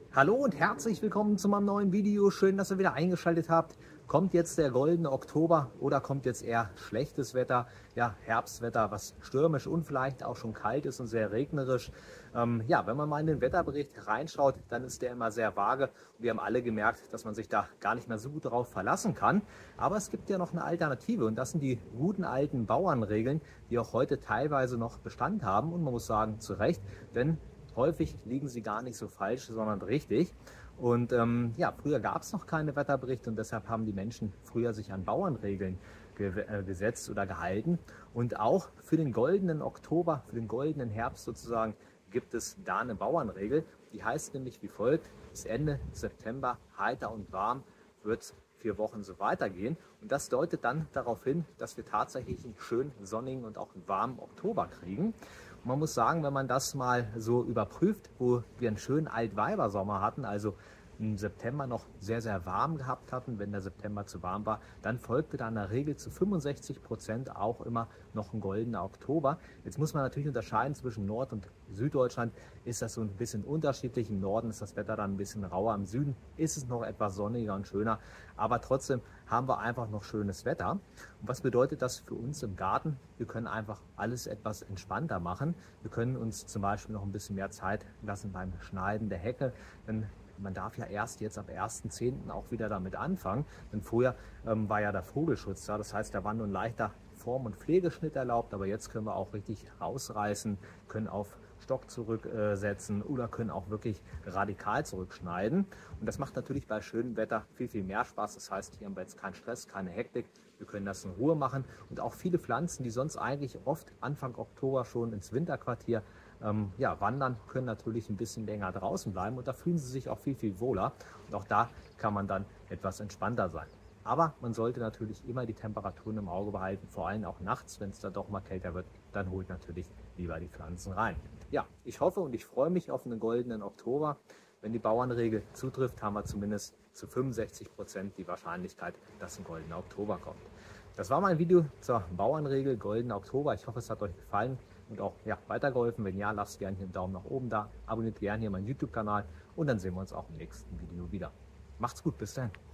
Hallo und herzlich willkommen zu meinem neuen Video. Schön, dass ihr wieder eingeschaltet habt. Kommt jetzt der goldene Oktober oder kommt jetzt eher schlechtes Wetter? Ja, Herbstwetter, was stürmisch und vielleicht auch schon kalt ist und sehr regnerisch. Ja, wenn man mal in den Wetterbericht reinschaut, dann ist der immer sehr vage. Und wir haben alle gemerkt, dass man sich da gar nicht mehr so gut drauf verlassen kann. Aber es gibt ja noch eine Alternative und das sind die guten alten Bauernregeln, die auch heute teilweise noch Bestand haben. Und man muss sagen, zu Recht, denn häufig liegen sie gar nicht so falsch, sondern richtig. Und ja, früher gab es noch keine Wetterberichte und deshalb haben die Menschen früher sich an Bauernregeln gesetzt oder gehalten. Und auch für den goldenen Oktober, für den goldenen Herbst sozusagen, gibt es da eine Bauernregel. Die heißt nämlich wie folgt: Bis Ende September heiter und warm wird es 4 Wochen so weitergehen. Und das deutet dann darauf hin, dass wir tatsächlich einen schönen sonnigen und auch einen warmen Oktober kriegen. Und man muss sagen, wenn man das mal so überprüft, wo wir einen schönen Altweibersommer hatten, also im September noch sehr, sehr warm gehabt hatten, wenn der September zu warm war, dann folgte da in der Regel zu 65% auch immer noch ein goldener Oktober. Jetzt muss man natürlich unterscheiden zwischen Nord- und Süddeutschland. Ist das so ein bisschen unterschiedlich. Im Norden ist das Wetter dann ein bisschen rauer, im Süden ist es noch etwas sonniger und schöner, aber trotzdem haben wir einfach noch schönes Wetter. Und was bedeutet das für uns im Garten? Wir können einfach alles etwas entspannter machen. Wir können uns zum Beispiel noch ein bisschen mehr Zeit lassen beim Schneiden der Hecke, denn man darf ja erst jetzt ab 1.10. auch wieder damit anfangen, denn vorher war ja der Vogelschutz da, das heißt, da war nur ein leichter Form- und Pflegeschnitt erlaubt, aber jetzt können wir auch richtig rausreißen, können auf Stock zurücksetzen oder können auch wirklich radikal zurückschneiden. Und das macht natürlich bei schönem Wetter viel, viel mehr Spaß. Das heißt, hier haben wir jetzt keinen Stress, keine Hektik. Wir können das in Ruhe machen. Und auch viele Pflanzen, die sonst eigentlich oft Anfang Oktober schon ins Winterquartier ja, wandern, können natürlich ein bisschen länger draußen bleiben. Und da fühlen sie sich auch viel, viel wohler. Und auch da kann man dann etwas entspannter sein. Aber man sollte natürlich immer die Temperaturen im Auge behalten, vor allem auch nachts, wenn es dann doch mal kälter wird, dann holt natürlich lieber die Pflanzen rein. Ja, ich hoffe und ich freue mich auf einen goldenen Oktober. Wenn die Bauernregel zutrifft, haben wir zumindest zu 65% die Wahrscheinlichkeit, dass ein goldener Oktober kommt. Das war mein Video zur Bauernregel goldener Oktober. Ich hoffe, es hat euch gefallen und auch ja, weitergeholfen. Wenn ja, lasst gerne einen Daumen nach oben da, abonniert gerne hier meinen YouTube-Kanal und dann sehen wir uns auch im nächsten Video wieder. Macht's gut, bis dahin.